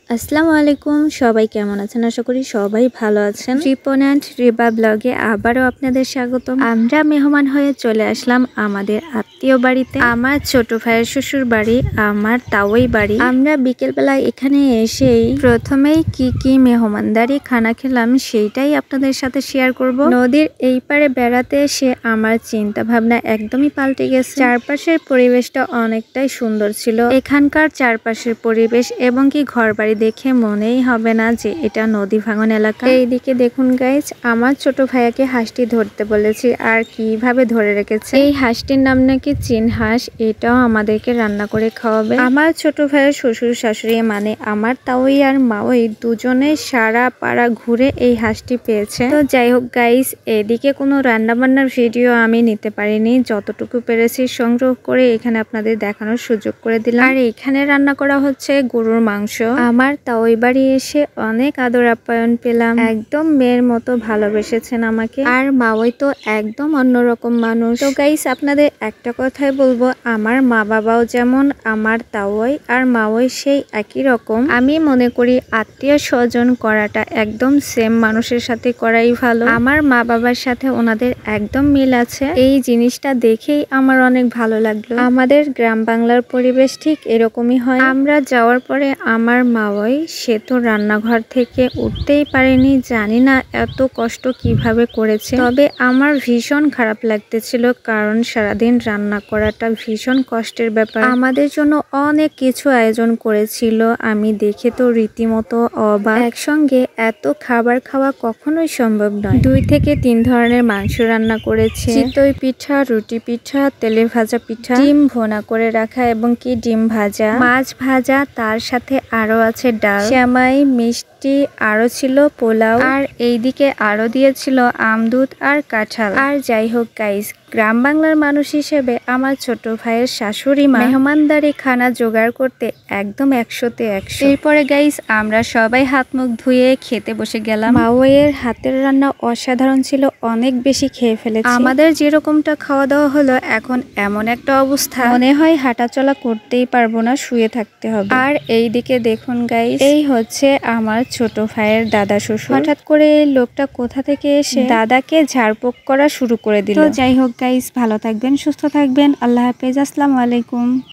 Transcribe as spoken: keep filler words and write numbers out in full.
আসসালামু আলাইকুম, সবাই কেমন আছেন? আশা করি সবাই ভালো আছেন। রিপন অ্যান্ড রিবা ব্লগে আবারও আপনাদের স্বাগতম। আমরা মেহমান হয়ে চলে আসলাম আমাদের আত্মীয় বাড়িতে, আমার ছোট ভাইয়ের শ্বশুর বাড়ি, আমার তাওই বাড়ি। আমরা বিকেলবেলা এখানে এসেই প্রথমেই কি কি মেহমানদারি খানা খেলাম সেইটাই আপনাদের সাথে শেয়ার করব। নদীর এই পারে বেড়াতে এসে আমার চিন্তা ভাবনা একদমই পাল্টে গেছে। চারপাশের পরিবেশটা অনেকটাই সুন্দর ছিল। এখানকার চারপাশের পরিবেশ এবং কি ঘরবাড়ি দেখে মনেই হবে না যে এটা নদী ভাঙন এলাকা। এইদিকে দেখুন গাইজ, আমার ছোট ভাইয়াকে হাঁসটি ধরতে বলেছি আর কিভাবে ধরে রেখেছে। এই হাঁসটির নাম নাকি চীন হাঁস, এটাও আমাদেরকে রান্না করে খাওয়াবে। আমার ছোট ভাইয়ের শ্বশুর শাশুড়ি মানে আমার তাওই আর মাওই দুজনে সারা পাড়া ঘুরে এই হাঁসটি পেয়েছে। তো যাই হোক গাইজ, এদিকে কোনো রান্না বান্নার ভিডিও আমি নিতে পারিনি, যতটুকু পেরেছি সংগ্রহ করে এখানে আপনাদের দেখানোর সুযোগ করে দিলাম। আর এখানে রান্না করা হচ্ছে গরুর মাংস। আমার তাওই বাড়ি এসে অনেক আদর আপ্যায়ন পেলাম, একদম মেয়ের মতো ভালোবেসেছেন আমাকে। আর মাওই তো একদম অন্যরকম মানুষ। তো গাইস, আপনাদের একটা কথাই বলবো, আমার মা বাবাও যেমন আমার তাওই আর মাওই সেই একই রকম। আমি মনে করি আত্মীয় স্বজন করাটা একদম সেম মানুষের সাথে করাই ভালো। আমার মা বাবার সাথে ওনাদের একদম মিল আছে, এই জিনিসটা দেখেই আমার অনেক ভালো লাগলো। আমাদের গ্রাম বাংলার পরিবেশ ঠিক এরকমই হয়। আমরা যাওয়ার পরে আমার মাওই, সে তো রান্নাঘর থেকে উঠতেই পারেনি, জানি না এত কষ্ট কিভাবে করেছে। তবে আমার ভীষণ খারাপ লাগতেছিল, কারণ সারাদিন রান্না করাটা ভীষণ কষ্টের ব্যাপার। আমাদের জন্য অনেক কিছু আয়োজন করেছিল, আমি দেখে তো রীতিমতো অবাক। একসঙ্গে এত খাবার খাওয়া কখনোই সম্ভব নয়। দুই থেকে তিন ধরনের মাংস রান্না করেছে, চিতই পিঠা, রুটি পিঠা, তেলে ভাজা পিঠা, ডিম ভোনা করে রাখা এবং কি ডিম ভাজা, মাছ ভাজা, তার সাথে আরো আছে ডাল, সেমাই, মিষ্টি, আরো ছিল পোলাও, আর এইদিকে আরো দিয়েছিল আমদুধ আর কাঁঠাল। আর যাই হোক গাইস, গ্রাম বাংলার মানুষ হিসেবে আমার ছোট ভাইয়ের শাশুড়ি মা মেহমানদারি খানা জোগাড় করতে একদম একশোতে একশো। এরপরে গাইস, আমরা সবাই হাত মুখ ধুয়ে খেতে বসে গেলাম। মাওয়ের হাতের রান্না অসাধারণ ছিল, অনেক বেশি খেয়ে ফেলেছি। আমাদের যেরকমটা খাওয়া দাওয়া হলো, এখন এমন একটা অবস্থা মনে হয় হাঁটা চলা করতেই পারবো না, শুয়ে থাকতে হবে। আর এইদিকে দেখুন গাইস, এই হচ্ছে আমার ছোট ভাইয়ের দাদা শ্বশুর। হঠাৎ করে এই লোকটা কোথা থেকে এসে দাদাকে ঝাড়পোক করা শুরু করে দিল। তো যাই হোক গাইস, ভালো থাকবেন, সুস্থ থাকবেন, আল্লাহ হাফেজ, আসসালামু আলাইকুম।